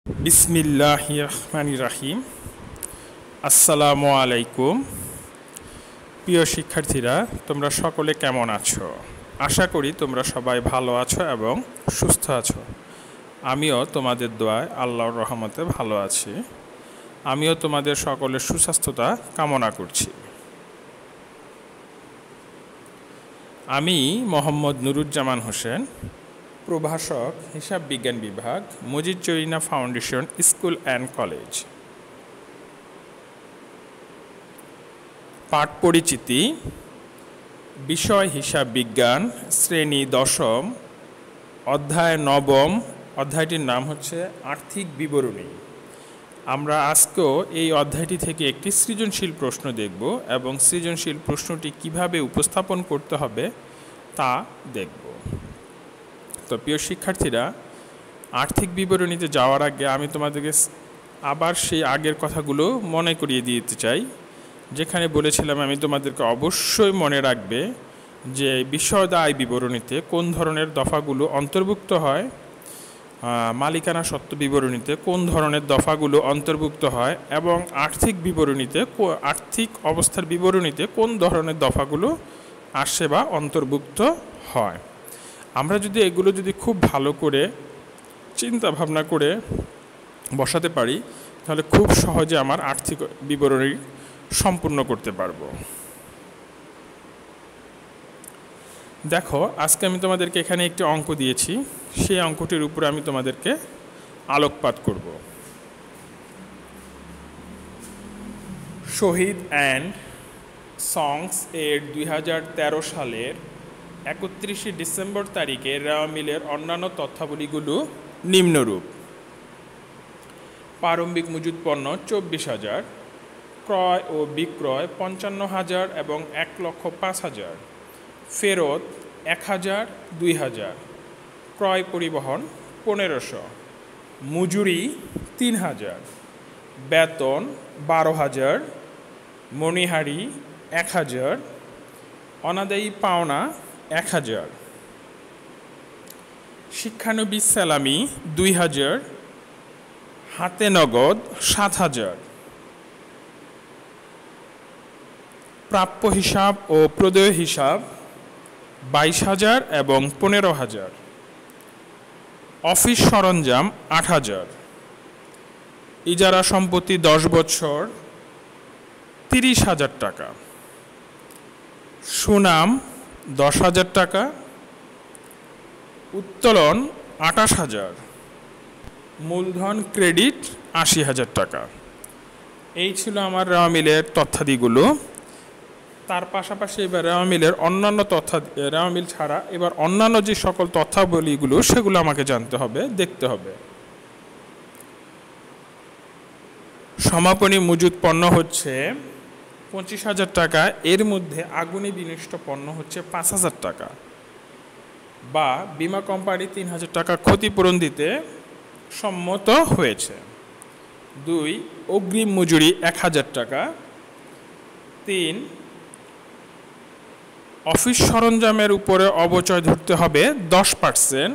বিসমিল্লাহির রহমানির রহিম। আসসালামু আলাইকুম। প্রিয় শিক্ষার্থীরা, তোমরা সকলে কেমন আছো? আশা করি তোমরা সবাই ভালো আছো এবং সুস্থ আছো। আমিও তোমাদের দোয়ায় আল্লাহর রহমতে ভালো আছি। আমিও তোমাদের সকলের সুস্বাস্থ্যতা কামনা করছি। আমি মোহাম্মদ নুরুজ্জামান হোসেন, প্রভাষক, হিসাব বিজ্ঞান বিভাগ, Majid Zarina foundation school and college. পাঠ পরিচিতি, বিষয় হিসাব বিজ্ঞান, শ্রেণী 10ম, অধ্যায় 9ম। অধ্যায়টির নাম হচ্ছে আর্থিক বিবরণী। আমরা আজকেও এই অধ্যায়টি থেকে একটি সৃজনশীল প্রশ্ন দেখব এবং সৃজনশীল প্রশ্নটি কিভাবে উপস্থাপন করতে হবে তা দেখব। তো প্রিয় শিক্ষার্থীরা, আর্থিক বিবরণীতে যাওয়ার আগে আমি তোমাদেরকে আবার সেই আগের কথাগুলো মনে করিয়ে দিতে চাই, যেখানে বলেছিলাম আমি তোমাদেরকে অবশ্যই মনে রাখবে যে বিশদ আয় বিবরণীতে কোন ধরনের দফাগুলো অন্তর্ভুক্ত হয়, মালিকানা সত্ত্ব বিবরণীতে কোন ধরনের দফাগুলো অন্তর্ভুক্ত হয় এবং আর্থিক বিবরণীতে, আর্থিক অবস্থার বিবরণীতে কোন ধরনের দফাগুলো আসে বা অন্তর্ভুক্ত হয়। আমরা যদি এগুলো খুব ভালো করে চিন্তা ভাবনা করে বসাতে পারি, তাহলে খুব সহজে আমার আর্থিক বিবরণী সম্পূর্ণ করতে পারবো। দেখো, আজকে আমি তোমাদেরকে এখানে একটি অঙ্ক দিয়েছি, সেই অঙ্কটির উপরে আমি তোমাদেরকে আলোকপাত করব। শহীদ অ্যান্ড সংস এর 2013 সালের 31শে ডিসেম্বর তারিখে রেওয়া মিলের অন্যান্য তথ্যাবলীগুলো নিম্নরূপ: প্রারম্ভিক মজুদ পণ্য 24,000, ক্রয় ও বিক্রয় 55,000 এবং 1,05,000, ফেরত 1,000, 2,000, ক্রয় পরিবহন 1,500, মজুরি 3,000, বেতন 12,000, মণিহারি 1,000, অনাদায়ী পাওনা 1,000, শিক্ষানবিশ সালামি 2,000, হাতে নগদ 7,000, প্রাপ্য হিসাব ও প্রদেয় হিসাব 22,000 এবং 15,000, অফিস সরঞ্জাম 8,000, ইজারা সম্পত্তি 10 বছর 30,000 টাকা, সুনাম 10,000 টাকা, উত্তোলন 28,000, মূলধন ক্রেডিট 80,000 টাকা। এই ছিল আমার রেওয়া মিলের তথ্যাদিগুলো। তার পাশাপাশি এবার রেওয়া মিলের অন্যান্য রেওয়া মিল ছাড়া এবার অন্যান্য যে সকল তথ্যাবলীগুলো সেগুলো আমাকে জানতে হবে, দেখতে হবে। সমাপনী মজুদ পণ্য হচ্ছে 25,000 টাকা, এর মধ্যে আগুনে বিনষ্ট পণ্য হচ্ছে 5,000 টাকা, বা বীমা কোম্পানি 3,000 টাকা ক্ষতিপূরণ দিতে সম্মত হয়েছে। 2, অগ্রিম মজুরি 1,000 টাকা। 3, অফিস সরঞ্জামের উপরে অবচয় ধরতে হবে 10%।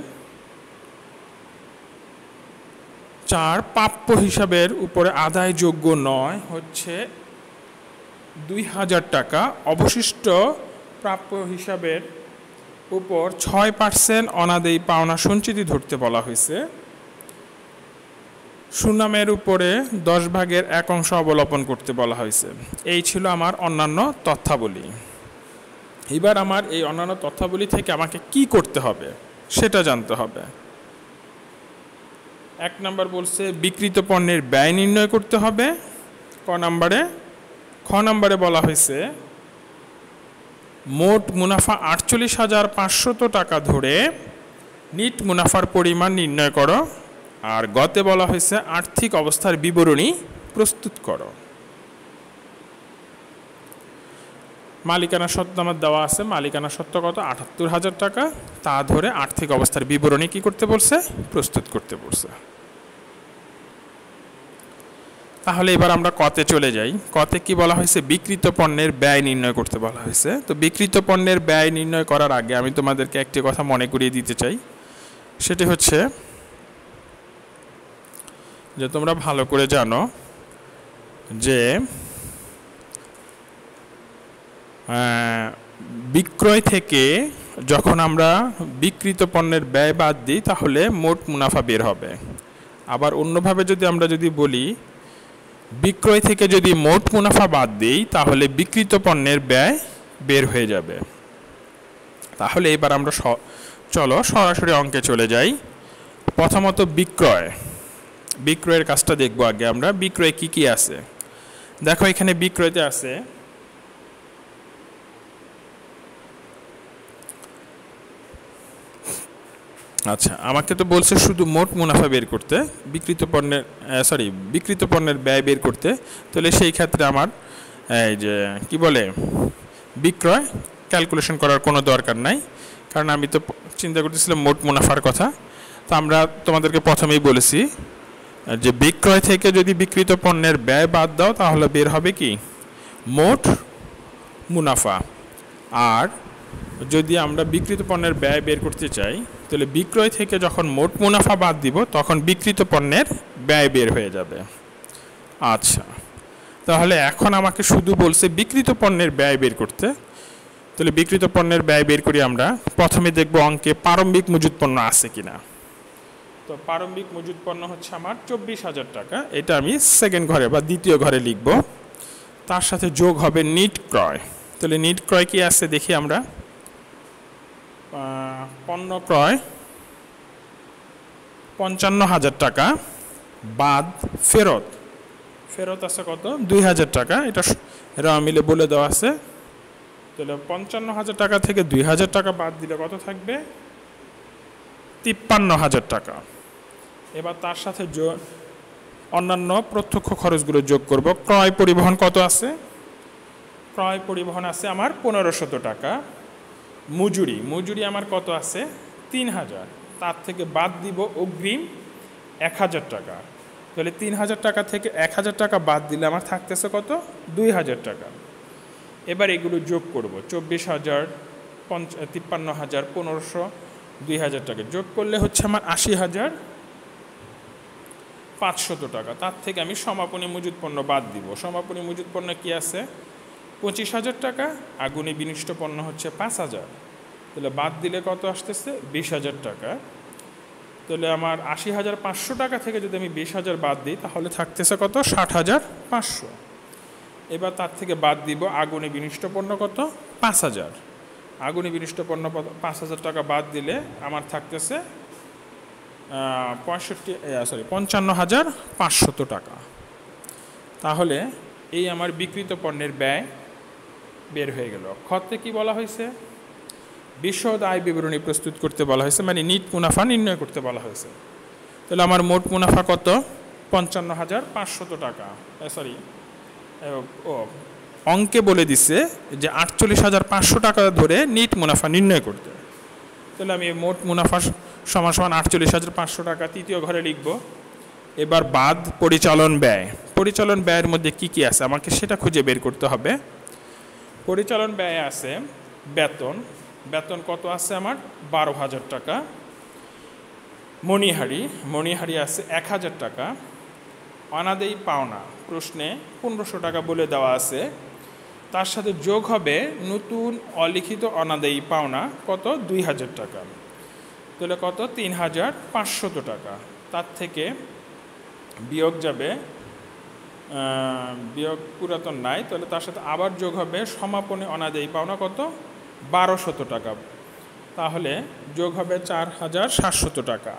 4, প্রাপ্য হিসাবের উপরে আদায়যোগ্য নয় হচ্ছে 2,000 টাকা, অবশিষ্ট প্রাপ্য হিসাবের উপর 6% অনাদায়ী পাওনা সঞ্চিতি ধরতে বলা হয়েছে। সুনামের উপরে 10 ভাগের 1 অংশ অবলোপন করতে বলা হয়েছে। এই ছিল আমার অন্যান্য তথ্যাবলী। এবার আমার এই অন্যান্য তথ্যাবলী থেকে আমাকে কি করতে হবে সেটা জানতে হবে। 1 নম্বর বলছে বিক্রিত পণ্যের ব্যয় নির্ণয় করতে হবে। খ নম্বরে বলা হয়েছে মোট মুনাফা 48,500 টাকা ধরে নিট মুনাফার পরিমাণ নির্ণয় করো। আর গতে বলা হয়েছে আর্থিক অবস্থার বিবরণী প্রস্তুত করো। মালিকানা সত্ত্ব আমার দেওয়া আছে, মালিকানা সত্ত্ব কত? 78,000 টাকা। তা ধরে আর্থিক অবস্থার বিবরণী কি করতে বলছে? প্রস্তুত করতে বলছে। তাহলে এবার আমরা কতে চলে যাই। কতে কি বলা হয়েছে? বিক্রিত পণ্যের ব্যয় নির্ণয় করতে বলা হয়েছে। তো বিক্রিত পণ্যের ব্যয় নির্ণয় করার আগে আমি তোমাদেরকে একটি কথা মনে করিয়ে দিতে চাই, সেটি হচ্ছে যে তোমরা ভালো করে জানো যে বিক্রয় থেকে যখন আমরা বিক্রিত পণ্যের ব্যয় বাদ দিই তাহলে মোট মুনাফা বের হবে। আবার অন্যভাবে আমরা যদি বলি বিক্রয় থেকে যদি মোট মুনাফা বাদ দিই তাহলে বিক্রিত পণ্যের ব্যয় বের হয়ে যাবে। তাহলে এবার আমরা চলো সরাসরি অঙ্কে চলে যাই। প্রথমত বিক্রয়ের কাজটা দেখবো আগে আমরা। বিক্রয় কি কি আছে দেখো, এখানে বিক্রয়তে আছে আচ্ছা, আমাকে তো বলছে শুধু মোট মুনাফা বের করতে, বিক্রিত পণ্যের ব্যয় বের করতে। তাহলে সেই ক্ষেত্রে আমার এই যে কি বলে বিক্রয় ক্যালকুলেশন করার কোনো দরকার নাই, কারণ আমি তো চিন্তা করতেছিলাম মোট মুনাফার কথা। তো আমরা তোমাদেরকে প্রথমেই বলেছি যে বিক্রয় থেকে যদি বিক্রিত পণ্যের ব্যয় বাদ দাও তাহলে বের হবে কি মোট মুনাফা। আর যদি আমরা বিক্রিত পণ্যের ব্যয় বের করতে চাই তাহলে বিক্রয় থেকে যখন মোট মুনাফা বাদ দিব তখন বিক্রিত পণ্যের ব্যয় বের হয়ে যাবে। আচ্ছা, তাহলে এখন আমাকে শুধু বলছে বিক্রিত পণ্যের ব্যয় বের করতে। তাহলে বিক্রিত পণ্যের ব্যয় বের করি আমরা। প্রথমে দেখব অঙ্কে প্রারম্ভিক মজুত পণ্য আছে কিনা। তো প্রারম্ভিক মজুত পণ্য হচ্ছে আমার 24,000 টাকা। এটা আমি সেকেন্ড ঘরে বা দ্বিতীয় ঘরে লিখব। তার সাথে যোগ হবে নিট ক্রয়। তাহলে নিট ক্রয় কি আছে দেখি আমরা। পণ্য ক্রয় 55,000 টাকা বাদ ফেরত আছে কত 2,000 টাকা। এটা মিলে বলে দেওয়া আছে। তাহলে 55,000 টাকা থেকে 2,000 টাকা বাদ দিলে কত থাকবে 53,000 টাকা। এবার তার সাথে অন্যান্য প্রত্যক্ষ খরচগুলো যোগ করব। ক্রয় পরিবহন কত আছে, ক্রয় পরিবহন আছে আমার 1,500 টাকা। মজুরি আমার কত আছে 3,000, তার থেকে বাদ দিব অগ্রিম 1,000 টাকা। তাহলে 3,000 টাকা থেকে 1,000 টাকা বাদ দিলে আমার থাকতেছে কত 2,000 টাকা। এবার এগুলো যোগ করব 24,000, 53,000, 1,500, 2,000 টাকা যোগ করলে হচ্ছে আমার 80,500 টাকা। তার থেকে আমি সমাপনী মজুত পণ্য বাদ দিব। সমাপনী মজুত পণ্য কি আছে 25,000 টাকা, আগুনে বিনিষ্ট পণ্য হচ্ছে 5,000। তাহলে বাদ দিলে কত আসতেছে 20,000 টাকা। তাহলে আমার 80,500 টাকা থেকে যদি আমি 20,000 বাদ দিই তাহলে থাকতেছে কত 60,500। এবার তার থেকে বাদ দিব আগুনে বিনিষ্ট পণ্য কত 5,000। আগুনে বিনিষ্ট পণ্য 5,000 টাকা বাদ দিলে আমার থাকতেছে 55,500 টাকা। তাহলে এই আমার বিক্রিত পণ্যের ব্যয় বের হয়ে গেল। খতে কি বলা হয়েছে বিশদ আয় বিবরণী প্রস্তুত করতে বলা হয়েছে, মানে নিট মুনাফা নির্ণয় করতে বলা হয়েছে। তাহলে আমার মোট মুনাফা কত 55,500 টাকা। অঙ্কে বলে দিছে যে 48,500 টাকা ধরে নিট মুনাফা নির্ণয় করতে। তাহলে আমি মোট মুনাফা সমান 48,500 টাকা তৃতীয় ঘরে লিখব। এবার বাদ পরিচালন ব্যয়ের মধ্যে কি কি আছে আমাকে সেটা খুঁজে বের করতে হবে। পরিচালন ব্যয় আছে বেতন কত আছে আমার 12,000 টাকা। মণিহারি আছে 1,000 টাকা। অনাদায়ী পাওনা প্রশ্নে 1,500 টাকা বলে দেওয়া আছে। তার সাথে যোগ হবে নতুন অলিখিত অনাদায়ী পাওনা কত 2,000 টাকা। তাহলে কত 3,500 টাকা। তার থেকে বিয়োগ যাবে, বিয়োগ পুরাতন নাই, তাহলে তার সাথে আবার যোগ হবে সমাপনী অনাদায়ী পাওনা কত 1,200 টাকা। তাহলে যোগ হবে 4,700 টাকা।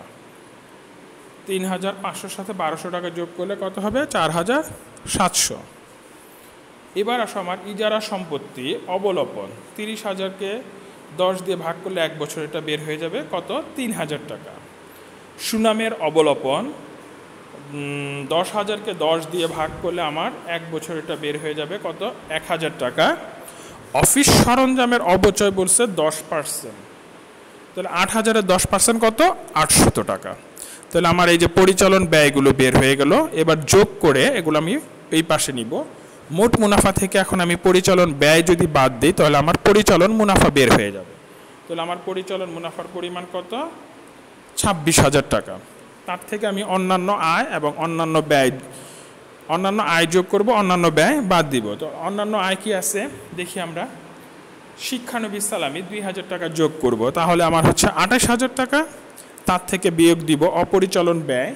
3,500 সাথে 1,200 টাকা যোগ করলে কত হবে 4,700। এবার আসো আমার ইজারা সম্পত্তি অবলোপন 30,000কে 10 দিয়ে ভাগ করলে 1 বছর, এটা বের হয়ে যাবে কত 3,000 টাকা। সুনামের অবলোপন 10,000কে 10 দিয়ে ভাগ করলে আমার 1 বছর, এটা বের হয়ে যাবে কত 1,000 টাকা। অফিস সরঞ্জামের অবচয় বলছে 10%, তাহলে 8,000-এর 10% কত 800 টাকা। তাহলে আমার এই যে পরিচালন ব্যয়গুলো বের হয়ে গেল। এবার যোগ করে এগুলো আমি এই পাশে নিব। মোট মুনাফা থেকে এখন আমি পরিচালন ব্যয় যদি বাদ দিই তাহলে আমার পরিচালন মুনাফা বের হয়ে যাবে। তাহলে আমার পরিচালন মুনাফার পরিমাণ কত 26,000 টাকা। তার থেকে আমি অন্যান্য আয় এবং অন্যান্য আয় যোগ করব, অন্যান্য ব্যয় বাদ দিব। তো অন্যান্য আয় কি আছে দেখি আমরা। শিক্ষানবিশ সালামি 2000 টাকা যোগ করব, তাহলে আমার হচ্ছে 28,000 টাকা। তার থেকে বিয়োগ দিব অপরিচালন ব্যয়,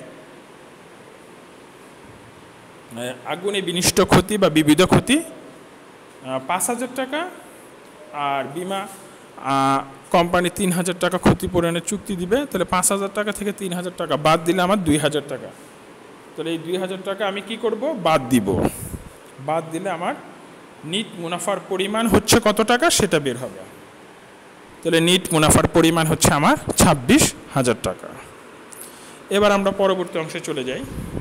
আগুনে বিনিষ্ট ক্ষতি বা বিবিধ ক্ষতি 5,000 টাকা। আর বিমা কোম্পানি 3,000 টাকা ক্ষতিপূরণের চুক্তি দিবে, তাহলে 5,000 টাকা থেকে 3,000 টাকা বাদ দিলে আমার 2,000 টাকা। তাহলে এই 2,000 টাকা আমি কি করব, বাদ দিব। বাদ দিলে আমার নিট মুনাফার পরিমাণ হচ্ছে কত টাকা সেটা বের হবে। তাহলে নিট মুনাফার পরিমাণ হচ্ছে আমার 26,000 টাকা। এবার আমরা পরবর্তী অংশে চলে যাই।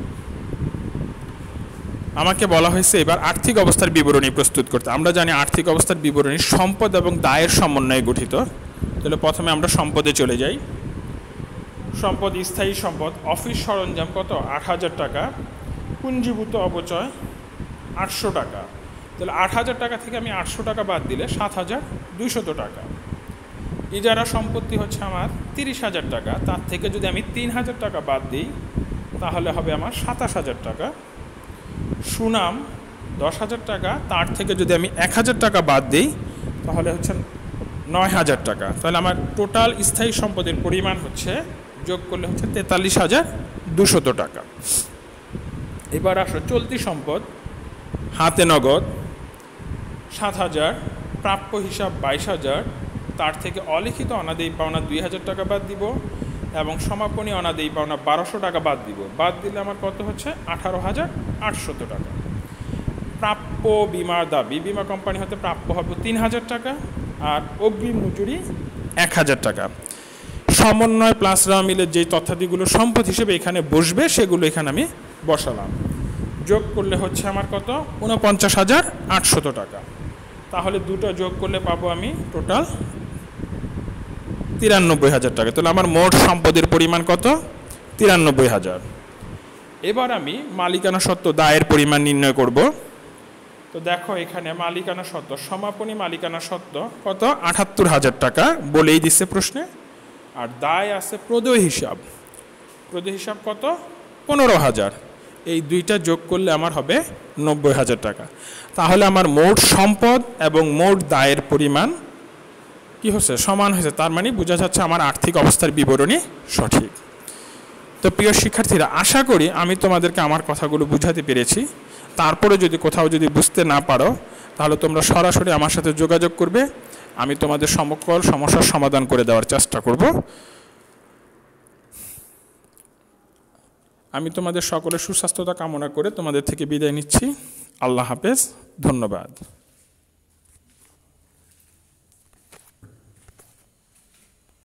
আমাকে বলা হয়েছে এবার আর্থিক অবস্থার বিবরণী প্রস্তুত করতে। আমরা জানি আর্থিক অবস্থার বিবরণী সম্পদ এবং দায়ের সমন্বয়ে গঠিত। তাহলে প্রথমে আমরা সম্পদে চলে যাই। সম্পদ, স্থায়ী সম্পদ, অফিস সরঞ্জাম কত, 8,000 টাকা। পুঞ্জীভূত অপচয় 800 টাকা। তাহলে 8,000 টাকা থেকে আমি 800 টাকা বাদ দিলে 7,200 টাকা। ইজারা সম্পত্তি হচ্ছে আমার 30,000 টাকা, তার থেকে যদি আমি 3,000 টাকা বাদ দিই তাহলে হবে আমার 27,000 টাকা। সুনাম 10,000 টাকা, তার থেকে যদি আমি 1,000 টাকা বাদ দিই তাহলে হচ্ছে 9,000 টাকা। তাহলে আমার টোটাল স্থায়ী সম্পদের পরিমাণ হচ্ছে, যোগ করলে হচ্ছে 43,200 টাকা। এবার আসো চলতি সম্পদ, হাতে নগদ 7,000, প্রাপ্য হিসাব 22,000, তার থেকে অলিখিত অনাদায়ী পাওনা 2,000 টাকা বাদ দিব এবং সমাপনী অনাদায়ী পাওনা 1,200 টাকা বাদ দিব। বাদ দিলে আমার কত হচ্ছে 18,800 টাকা। প্রাপ্য বিমার দাবি, বিমা কোম্পানি হতে প্রাপ্য হবে 3,000 টাকা আর অগ্রিম মজুরি 1,000 টাকা। সমন্বয় প্লাস রা মিলে যেই তথ্যাদিগুলো সম্পদ হিসেবে এখানে বসবে সেগুলো এখানে আমি বসালাম। যোগ করলে হচ্ছে আমার কত, 49,800 টাকা। তাহলে দুটো যোগ করলে পাবো আমি টোটাল 93,000 টাকা। তাহলে আমার মোট সম্পদের পরিমাণ কত, 93,000। এবার আমি মালিকানা সত্ত্ব দায়ের পরিমাণ নির্ণয় করব। তো দেখো এখানে মালিকানা সত্ত্ব, সমাপনী মালিকানা সত্ত্ব কত, 78,000 টাকা বলেই দিচ্ছে প্রশ্নে। আর দায় আছে প্রদেয় হিসাব, প্রদেয় হিসাব কত, 15,000। এই দুইটা যোগ করলে আমার হবে 90,000 টাকা। তাহলে আমার মোট সম্পদ এবং মোট দায়ের পরিমাণ কি হচ্ছে, সমান হয়েছে। তার মানে বোঝা যাচ্ছে আমার আর্থিক অবস্থার বিবরণী সঠিক। তো প্রিয় শিক্ষার্থীরা, আশা করি আমি তোমাদেরকে আমার কথাগুলো বুঝাতে পেরেছি। তারপরে যদি কোথাও যদি বুঝতে না পারো তাহলে তোমরা সরাসরি আমার সাথে যোগাযোগ করবে, আমি তোমাদের সকল সমস্যার সমাধান করে দেওয়ার চেষ্টা করব। আমি তোমাদের সকলের সুস্বাস্থ্যতা কামনা করে তোমাদের থেকে বিদায় নিচ্ছি। আল্লাহ হাফেজ, ধন্যবাদ।